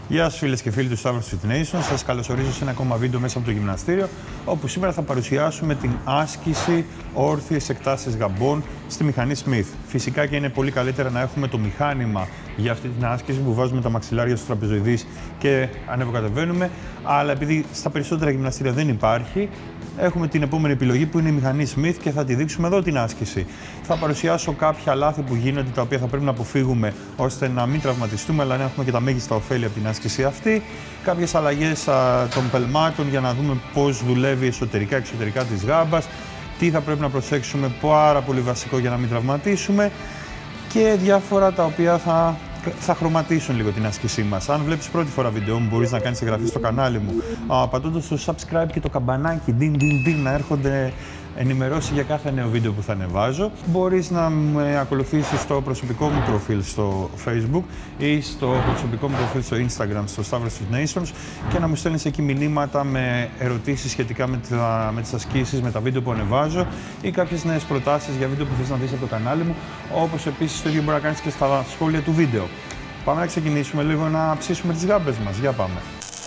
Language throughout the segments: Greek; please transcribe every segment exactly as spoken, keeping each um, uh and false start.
Γεια σας φίλες και φίλοι του Stavros Fit Nation. Σας καλωσορίζω σε ένα ακόμα βίντεο μέσα από το γυμναστήριο, όπου σήμερα θα παρουσιάσουμε την άσκηση όρθιες εκτάσεις γαμπών στη μηχανή Smith. Φυσικά και είναι πολύ καλύτερα να έχουμε το μηχάνημα για αυτή την άσκηση που βάζουμε τα μαξιλάρια στους τραπεζοειδείς και ανεβοκατεβαίνουμε, αλλά επειδή στα περισσότερα γυμναστήρια δεν υπάρχει, έχουμε την επόμενη επιλογή που είναι η μηχανή Smith και θα τη δείξουμε εδώ την άσκηση. Θα παρουσιάσω κάποια λάθη που γίνονται, τα οποία θα πρέπει να αποφύγουμε ώστε να μην τραυματιστούμε, αλλά να έχουμε και τα μέγιστα ωφέλη από την άσκηση αυτή. Κάποιες αλλαγές των πελμάτων για να δούμε πώς δουλεύει εσωτερικά-εξωτερικά της γάμπας, τι θα πρέπει να προσέξουμε, πάρα πολύ βασικό για να μην τραυματίσουμε, και διάφορα τα οποία θα θα χρωματίσουν λίγο την άσκησή μας. Αν βλέπεις πρώτη φορά βίντεο μου, μπορείς να κάνεις εγγραφή στο κανάλι μου, πατώντας το subscribe και το καμπανάκι, ding, ding, ding, να έρχονται ενημερώσεις για κάθε νέο βίντεο που θα ανεβάζω. Μπορείς να με ακολουθήσεις στο προσωπικό μου προφίλ στο Facebook ή στο προσωπικό μου προφίλ στο Instagram, στο Stavros Fit Nations, και να μου στέλνεις εκεί μηνύματα με ερωτήσεις σχετικά με, τα, με τις ασκήσεις, με τα βίντεο που ανεβάζω ή κάποιες νέες προτάσεις για βίντεο που θες να δεις από το κανάλι μου, όπως επίσης το ίδιο μπορεί να κάνεις και στα σχόλια του βίντεο. Πάμε να ξεκινήσουμε λίγο να ψήσουμε τις γάμπες μας. Για πάμε.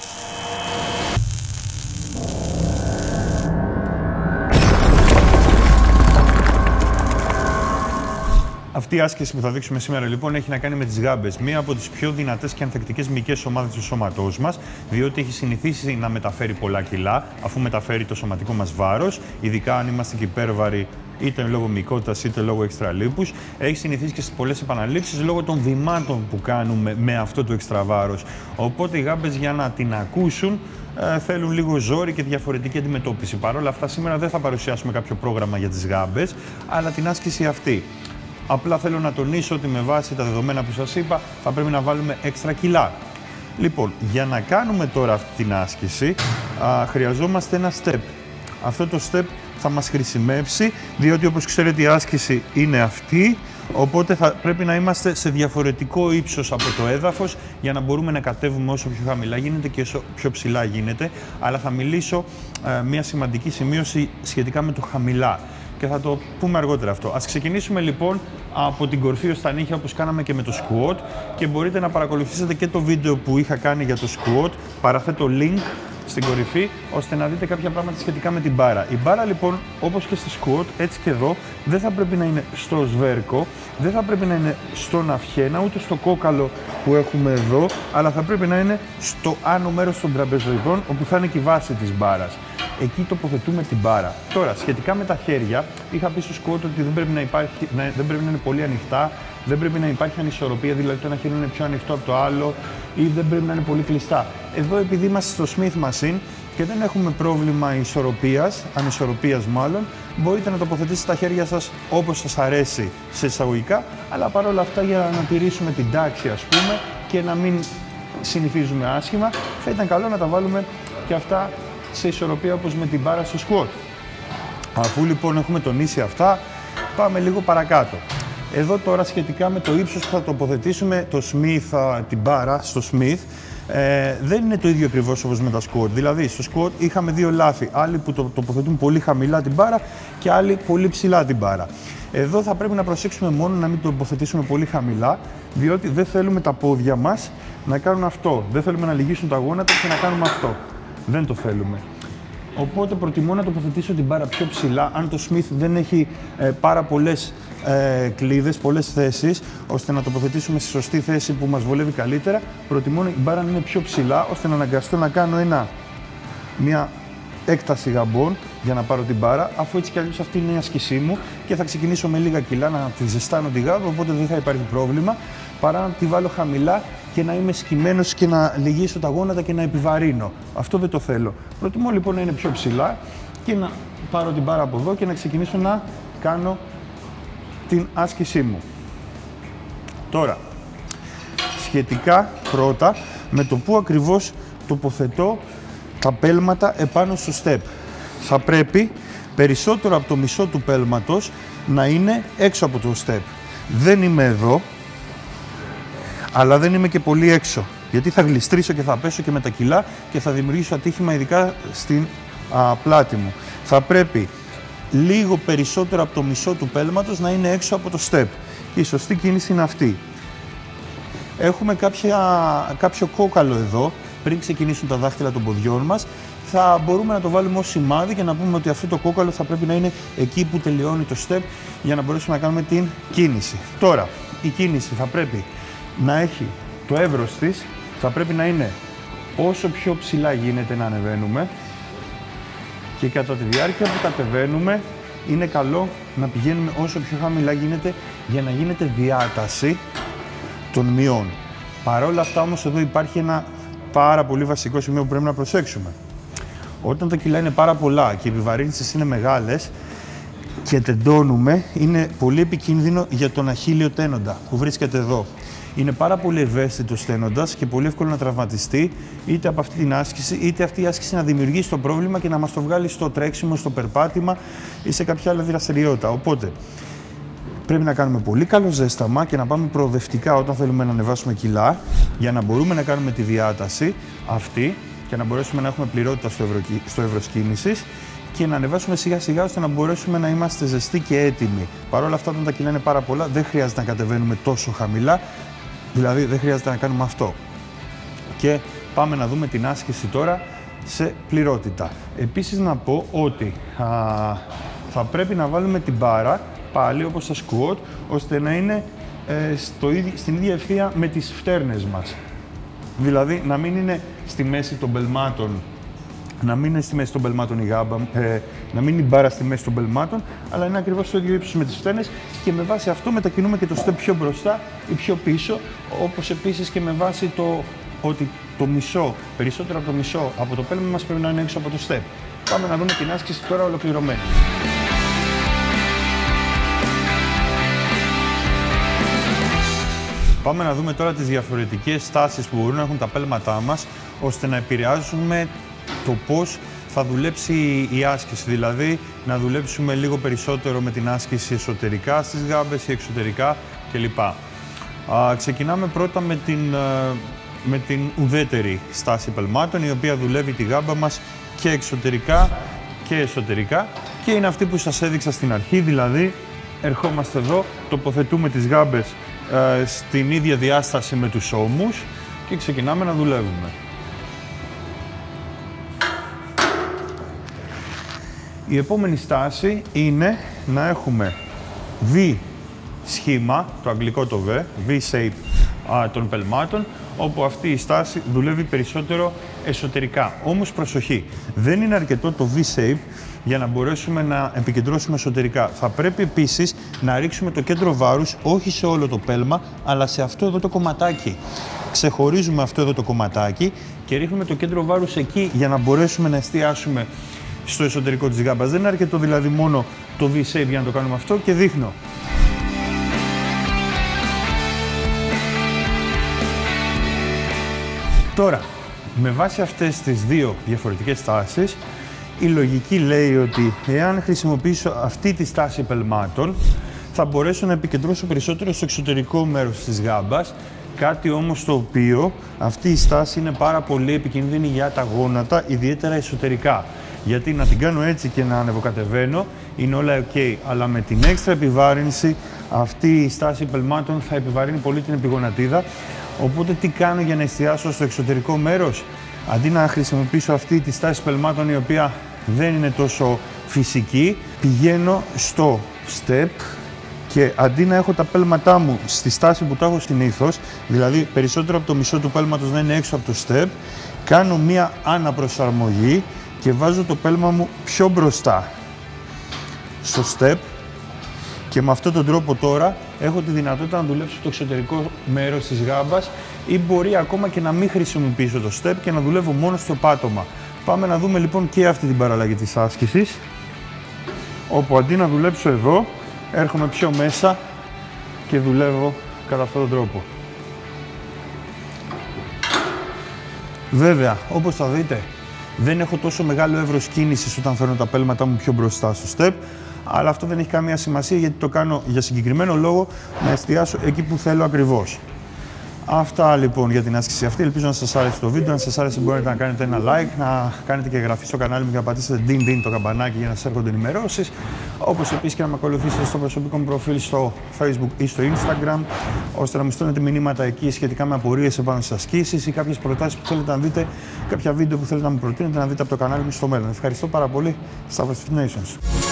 Αυτή η άσκηση που θα δείξουμε σήμερα λοιπόν έχει να κάνει με τις γάμπες. Μία από τις πιο δυνατές και ανθεκτικές μυϊκές ομάδες του σώματός μας, διότι έχει συνηθίσει να μεταφέρει πολλά κιλά, αφού μεταφέρει το σωματικό μας βάρος, ειδικά αν είμαστε και υπέρβαροι, είτε λόγω μυϊκότητας είτε λόγω έξτρα λίπους. Έχει συνηθίσει και στις πολλές επαναλήψεις λόγω των βημάτων που κάνουμε με αυτό το έξτρα βάρος. Οπότε οι γάμπες, για να την ακούσουν, ε, θέλουν λίγο ζόρι και διαφορετική αντιμετώπιση. Παρ' όλα αυτά, σήμερα δεν θα παρουσιάσουμε κάποιο πρόγραμμα για τις γάμπες, αλλά την άσκηση αυτή. Απλά θέλω να τονίσω ότι με βάση τα δεδομένα που σας είπα θα πρέπει να βάλουμε έξτρα κιλά. Λοιπόν, για να κάνουμε τώρα αυτή την άσκηση α, χρειαζόμαστε ένα step. Αυτό το step θα μας χρησιμεύσει, διότι όπως ξέρετε η άσκηση είναι αυτή, οπότε θα πρέπει να είμαστε σε διαφορετικό ύψος από το έδαφος για να μπορούμε να κατέβουμε όσο πιο χαμηλά γίνεται και όσο πιο ψηλά γίνεται. Αλλά θα μιλήσω α, μια σημαντική σημείωση σχετικά με το χαμηλά. Και θα το πούμε αργότερα αυτό. Ας ξεκινήσουμε λοιπόν από την κορφή ως τα νύχια, όπως κάναμε και με το squat, και μπορείτε να παρακολουθήσετε και το βίντεο που είχα κάνει για το squat. Παραθέτω link στην κορυφή, ώστε να δείτε κάποια πράγματα σχετικά με την μπάρα. Η μπάρα λοιπόν, όπως και στη squat, έτσι και εδώ, δεν θα πρέπει να είναι στο σβέρκο, δεν θα πρέπει να είναι στον αυχένα, ούτε στο κόκαλο που έχουμε εδώ, αλλά θα πρέπει να είναι στο άνω μέρος των τραπεζοειδών, όπου θα είναι και η βάση της μπάρας. Εκεί τοποθετούμε την μπάρα. Τώρα, σχετικά με τα χέρια, είχα πει στο squat ότι δεν πρέπει να, υπάρχει, να, δεν πρέπει να είναι πολύ ανοιχτά, δεν πρέπει να υπάρχει ανισορροπία, δηλαδή το ένα χέρι είναι πιο ανοιχτό από το άλλο, ή δεν πρέπει να είναι πολύ κλειστά. Εδώ, επειδή είμαστε στο Smith Machine και δεν έχουμε πρόβλημα ισορροπίας, ανισορροπίας μάλλον, μπορείτε να τοποθετήσετε τα χέρια σας όπως σας αρέσει σε εισαγωγικά, αλλά παρόλα αυτά, για να τηρήσουμε την τάξη, ας πούμε, και να μην συνηθίζουμε άσχημα, θα ήταν καλό να τα βάλουμε και αυτά σε ισορροπία όπως με την μπάρα στο squat. Αφού λοιπόν έχουμε τονίσει αυτά, πάμε λίγο παρακάτω. Εδώ τώρα, σχετικά με το ύψος που θα τοποθετήσουμε το Smith, την μπάρα στο Smith, ε, δεν είναι το ίδιο ακριβώς όπως με τα squat. Δηλαδή στο squat είχαμε δύο λάθη, άλλοι που το τοποθετούν πολύ χαμηλά την μπάρα και άλλοι πολύ ψηλά την μπάρα. Εδώ θα πρέπει να προσέξουμε μόνο να μην το τοποθετήσουμε πολύ χαμηλά, διότι δεν θέλουμε τα πόδια μας να κάνουν αυτό. Δεν θέλουμε να λυγίσουν τα γόνατα και να κάνουμε αυτό. Δεν το θέλουμε. Οπότε προτιμώ να τοποθετήσω την μπάρα πιο ψηλά, αν το Smith δεν έχει ε, πάρα πολλές ε, κλείδες, πολλές θέσεις, ώστε να τοποθετήσουμε στη σωστή θέση που μας βολεύει καλύτερα. Προτιμώ η μπάρα να είναι πιο ψηλά, ώστε να αναγκαστώ να κάνω ένα, μια έκταση γαμπών για να πάρω την μπάρα, αφού έτσι κι αλλιώς αυτή είναι η άσκησή μου και θα ξεκινήσω με λίγα κιλά να τη ζεστάνω τη γάμπα, οπότε δεν θα υπάρχει πρόβλημα, παρά να τη βάλω χαμηλά και να είμαι σκυμμένος και να λυγίσω τα γόνατα και να επιβαρύνω. Αυτό δεν το θέλω. Προτιμώ λοιπόν να είναι πιο ψηλά και να πάρω την μπάρα από εδώ και να ξεκινήσω να κάνω την άσκησή μου. Τώρα, σχετικά πρώτα με το που ακριβώς τοποθετώ τα πέλματα επάνω στο step. Θα πρέπει περισσότερο από το μισό του πέλματος να είναι έξω από το step. Δεν είμαι εδώ, αλλά δεν είμαι και πολύ έξω, γιατί θα γλιστρήσω και θα πέσω και με τα κιλά και θα δημιουργήσω ατύχημα, ειδικά στην α, πλάτη μου. Θα πρέπει λίγο περισσότερο από το μισό του πέλματος να είναι έξω από το step. Η σωστή κίνηση είναι αυτή. έχουμε κάποια, κάποιο κόκαλο εδώ, πριν ξεκινήσουν τα δάχτυλα των ποδιών μας, θα μπορούμε να το βάλουμε ως σημάδι και να πούμε ότι αυτό το κόκαλο θα πρέπει να είναι εκεί που τελειώνει το step για να μπορέσουμε να κάνουμε την κίνηση. Τώρα, η κίνηση θα πρέπει να έχει το εύρος της, θα πρέπει να είναι όσο πιο ψηλά γίνεται να ανεβαίνουμε και κατά τη διάρκεια που κατεβαίνουμε είναι καλό να πηγαίνουμε όσο πιο χαμηλά γίνεται για να γίνεται διάταση των μειών. Παρ' όλα αυτά όμως εδώ υπάρχει ένα πάρα πολύ βασικό σημείο που πρέπει να προσέξουμε. Όταν τα κιλά είναι πάρα πολλά και οι επιβαρύνσεις είναι μεγάλες και τεντώνουμε, είναι πολύ επικίνδυνο για τον αχίλλιο τένοντα που βρίσκεται εδώ. Είναι πάρα πολύ ευαίσθητος τένοντας και πολύ εύκολο να τραυματιστεί είτε από αυτή την άσκηση, είτε αυτή η άσκηση να δημιουργήσει το πρόβλημα και να μας το βγάλει στο τρέξιμο, στο περπάτημα ή σε κάποια άλλη δραστηριότητα. Οπότε πρέπει να κάνουμε πολύ καλό ζέσταμα και να πάμε προοδευτικά όταν θέλουμε να ανεβάσουμε κιλά για να μπορούμε να κάνουμε τη διάταση αυτή και να μπορέσουμε να έχουμε πληρότητα στο, ευρω... στο εύρος κίνησης και να ανεβάσουμε σιγά σιγά ώστε να μπορέσουμε να είμαστε ζεστοί και έτοιμοι. Παρ' όλα αυτά, όταν τα κιλά είναι πάρα πολλά, δεν χρειάζεται να κατεβαίνουμε τόσο χαμηλά, δηλαδή δεν χρειάζεται να κάνουμε αυτό. Και πάμε να δούμε την άσκηση τώρα σε πληρότητα. Επίσης να πω ότι α, θα πρέπει να βάλουμε την μπάρα πάλι όπως στα squat, ώστε να είναι ε, στο ίδιο, στην ίδια ευθεία με τις φτέρνες μας. Δηλαδή να μην είναι στη μέση των πελμάτων, να μην είναι στη μέση των πελμάτων η γάμπα, ε, να μην είναι η μπάρα στη μέση των πελμάτων, αλλά είναι ακριβώς στο ίδιο ύψος με τις φτέρνες και με βάση αυτό μετακινούμε και το step πιο μπροστά ή πιο πίσω, όπως επίσης και με βάση το ότι το μισό, περισσότερο από το μισό από το πέλμα μας πρέπει να είναι έξω από το step. Πάμε να δούμε την άσκηση τώρα ολοκληρωμένη. Πάμε να δούμε τώρα τις διαφορετικές στάσεις που μπορούν να έχουν τα πέλματά μας, ώστε να επηρεάζουμε το πώς θα δουλέψει η άσκηση. Δηλαδή, να δουλέψουμε λίγο περισσότερο με την άσκηση εσωτερικά στις γάμπες ή εξωτερικά κλπ. Α, ξεκινάμε πρώτα με την, με την ουδέτερη στάση πελμάτων, η οποία δουλεύει τη γάμπα μας και εξωτερικά και εσωτερικά και είναι αυτή που σας έδειξα στην αρχή, δηλαδή ερχόμαστε εδώ, τοποθετούμε τις γάμπες ε, στην ίδια διάσταση με τους ώμους και ξεκινάμε να δουλεύουμε. Η επόμενη στάση είναι να έχουμε V σχήμα, το αγγλικό το V, V-shape α, των πελμάτων, όπου αυτή η στάση δουλεύει περισσότερο εσωτερικά. Όμως προσοχή, δεν είναι αρκετό το V-shape για να μπορέσουμε να επικεντρώσουμε εσωτερικά. Θα πρέπει επίσης να ρίξουμε το κέντρο βάρους όχι σε όλο το πέλμα, αλλά σε αυτό εδώ το κομματάκι. Ξεχωρίζουμε αυτό εδώ το κομματάκι και ρίχνουμε το κέντρο βάρους εκεί για να μπορέσουμε να εστιάσουμε στο εσωτερικό της γάμπας. Δεν είναι αρκετό δηλαδή μόνο το V-shape για να το κάνουμε αυτό και δείχνω. Τώρα, με βάση αυτές τις δύο διαφορετικές στάσεις, η λογική λέει ότι εάν χρησιμοποιήσω αυτή τη στάση πελμάτων, θα μπορέσω να επικεντρώσω περισσότερο στο εξωτερικό μέρος της γάμπας, κάτι όμως το οποίο αυτή η στάση είναι πάρα πολύ επικίνδυνη για τα γόνατα, ιδιαίτερα εσωτερικά. Γιατί να την κάνω έτσι και να ανεβοκατεβαίνω είναι όλα ok, αλλά με την έξτρα επιβάρυνση αυτή η στάση πελμάτων θα επιβαρύνει πολύ την επιγονατίδα. Οπότε τι κάνω για να εστιάσω στο εξωτερικό μέρος? Αντί να χρησιμοποιήσω αυτή τη στάση πελμάτων η οποία δεν είναι τόσο φυσική, πηγαίνω στο step και αντί να έχω τα πέλματά μου στη στάση που τα έχω συνήθως, δηλαδή περισσότερο από το μισό του πέλματος να είναι έξω από το step, κάνω μία αναπροσαρμογή και βάζω το πέλμα μου πιο μπροστά στο step και με αυτόν τον τρόπο τώρα έχω τη δυνατότητα να δουλέψω το εξωτερικό μέρος της γάμπας ή μπορεί ακόμα και να μην χρησιμοποιήσω το step και να δουλεύω μόνο στο πάτωμα. Πάμε να δούμε λοιπόν και αυτή την παραλλαγή της άσκησης, όπου αντί να δουλέψω εδώ, έρχομαι πιο μέσα και δουλεύω κατά αυτόν τον τρόπο. Βέβαια, όπως θα δείτε, δεν έχω τόσο μεγάλο εύρος κίνησης όταν φέρνω τα πέλματά μου πιο μπροστά στο step, αλλά αυτό δεν έχει καμία σημασία γιατί το κάνω για συγκεκριμένο λόγο να εστιάσω εκεί που θέλω ακριβώς. Αυτά λοιπόν για την άσκηση αυτή. Ελπίζω να σας άρεσε το βίντεο. Αν σας άρεσε, μπορείτε να κάνετε ένα like, να κάνετε και εγγραφή στο κανάλι μου και να πατήσετε din din το καμπανάκι για να σας έρχονται ενημερώσεις. Όπως επίσης και να με ακολουθήσετε στο προσωπικό μου προφίλ στο Facebook ή στο Instagram, ώστε να μου στέλνετε μηνύματα εκεί σχετικά με απορίες επάνω στις ασκήσεις ή κάποιες προτάσεις που θέλετε να δείτε, κάποια βίντεο που θέλετε να μου προτείνετε να δείτε από το κανάλι μου στο μέλλον. Ευχαριστώ πάρα πολύ. Stavros Fit Nations.